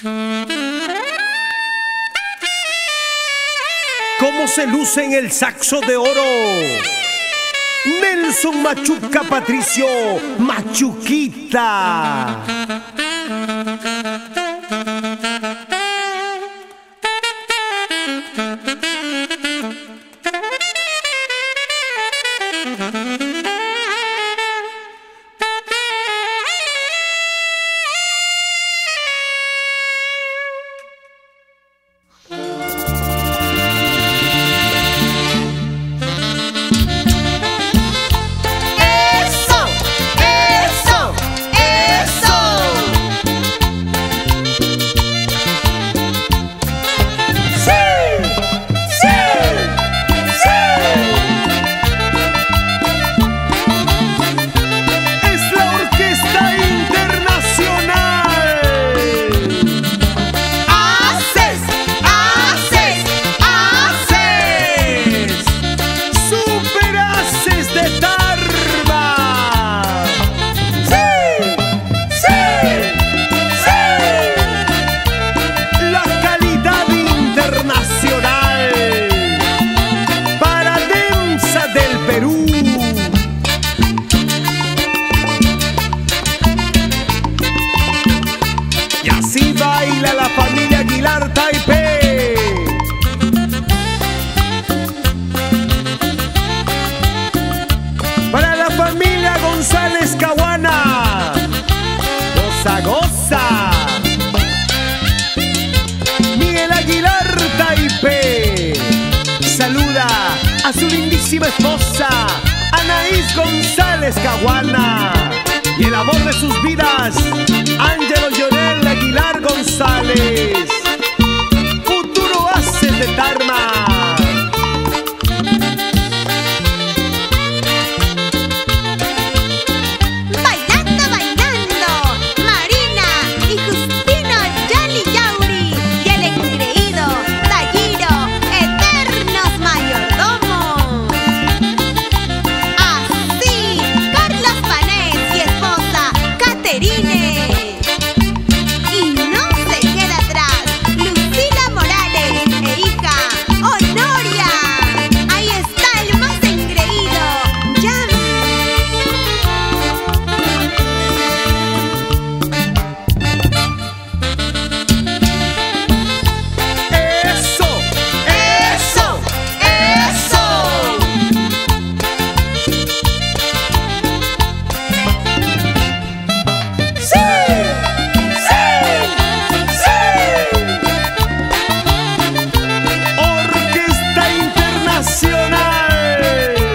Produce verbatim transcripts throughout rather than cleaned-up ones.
Cómo se luce en el saxo de oro Nelson Machuca Patricio Machuquita. A su lindísima esposa, Anaís González Caguana, y el amor de sus vidas, Ángelo Llorel Aguilar González, futuro haces de Tarma. Bailando, bailando, Marina y Justino Yali Yauri y el engreído Talliro, eternos mayordomos. Así, Carlos Panés y esposa Caterine. Y no se queda atrás Lucila Morales e hija Honoria. Ahí está el más engreído, Jan. ¡Eso! ¡Eso! ¡Eso! ¡Sí! ¡Sí! ¡Sí! Orquesta Internacional.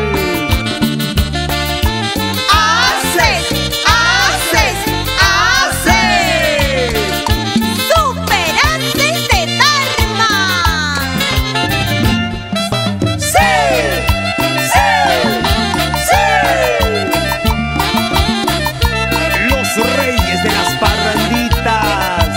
¡Haces! ¡Haces! ¡Haces! Super Haces de Tarma. ¡Sí! ¡Sí! ¡Sí! Los reyes de las parranditas.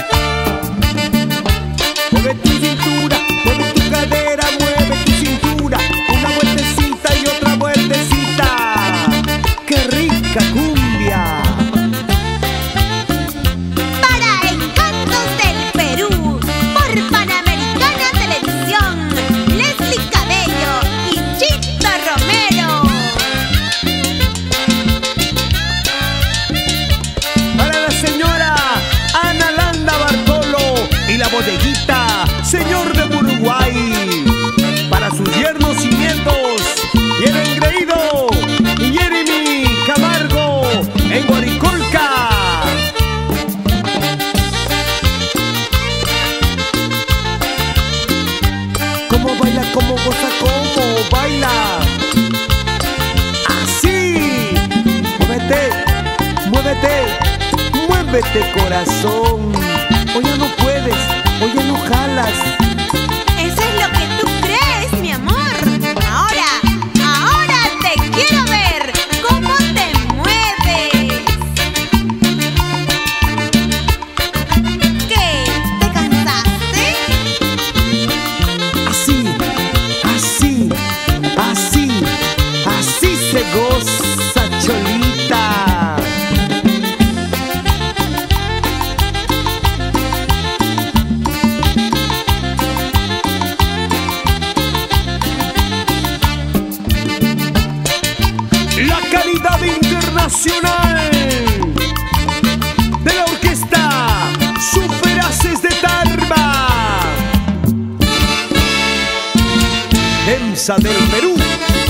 Mueve tu cintura, mueve tu cadera, mueve tu cintura. Una vueltecita y otra vueltecita. ¡Qué rica cumbia! Para Encantos del Perú, por Panamericana Televisión, Leslie Cabello y Chito Romero. Para la señora Ana Landa Bartolo y la bodeguita Señor de Uruguay. Para sus yernos y nietos y el engreído Jeremy Camargo en Guaricolca. ¿Cómo baila? ¿Cómo goza? ¿Cómo baila? Así. Muévete, muévete, muévete corazón. O ya no puedes, o ya no jalas. Eso es lo que tú crees, mi amor. Ahora, ahora te quiero ver cómo te mueves. ¿Qué? ¿Te cansaste? Así, así, así, así se goza, Cholita. nacional de la orquesta Super Haces de Tarma, EMSA del Perú.